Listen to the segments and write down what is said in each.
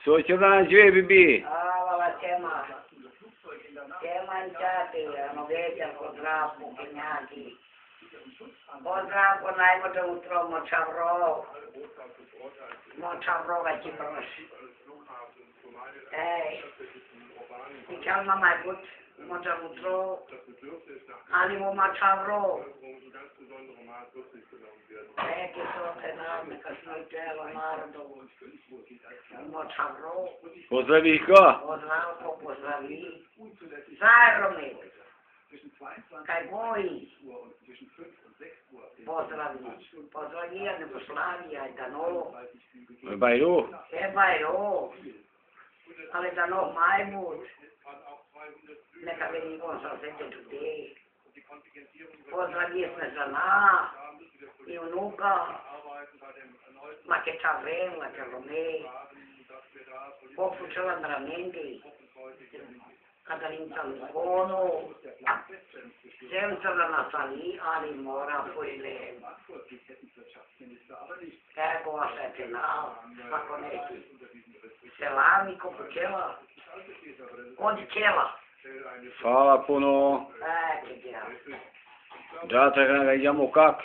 So ce l'ha giù, bibì. La c'è mangiati, non vede un drappo, chignati. Un drappo non è un trovo, non c'avrò che ci conosci. Diciamo mamma è gut, non c'è un trovo, animo ma c'avrò. Che sono enorme, che sono il cielo, mardo, non c'avrò. Pozdravi qua. Pozdravi. Sai, Romeo, kaj voi, pozdravi a Jugoslavija, Dano, Bajru. Bajro, ali Dano Majmut, neka venivo sa sede tudi, pozdravi Snezana, i unuka, ma che c'avremo, ma che Romeo, popuccio andramenti, kada l'insalgono, senza la Natali, ali mora fuile. Ecco a sette là, sta con eti. Selamico, puceva. Onde c'era? Fala puno. Che diavolo. Già te ne vediamo cac.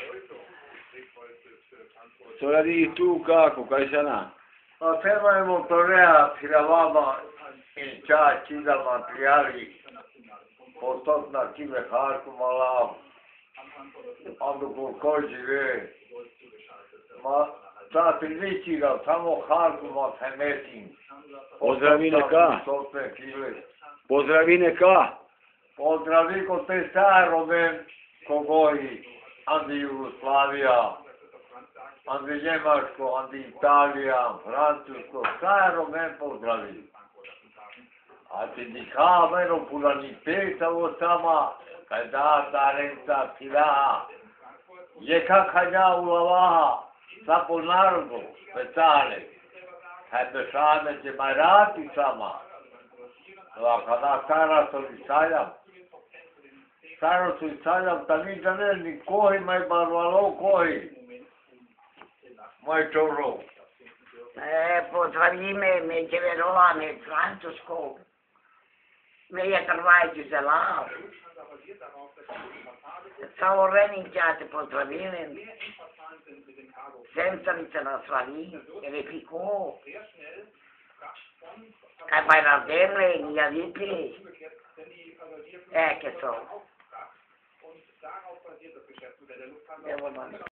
Solo di tu caco, kai sana. La ferma di motorea tiravamo in ciacci da materiali, portato na tive harku malav, ando porcogi ma ta priliči ga samo harku ma femetin. Pozdravi neka. Pozdravi neka. Pozdravi ko te starome kogoji, andi Jugoslavija, andi Njemačko, andi Italija, Francusko, starome pozdravi. A ti dicavano puraniteta o sama, kada tarenca tila, je kakanja ulavaha, sako narodu, speciale, kada šane će marati sama, a kada stara su isajam, ta ni dane ni koji maj barvalo koji, maj čoro. Pozdravi me Đeverola, me Francusko. Me je trvajti zelav. Samo reničate pozdravim. Semcanice na svali, repiko. Kaj pa je ravdemle, nija vipi. Che so. Evo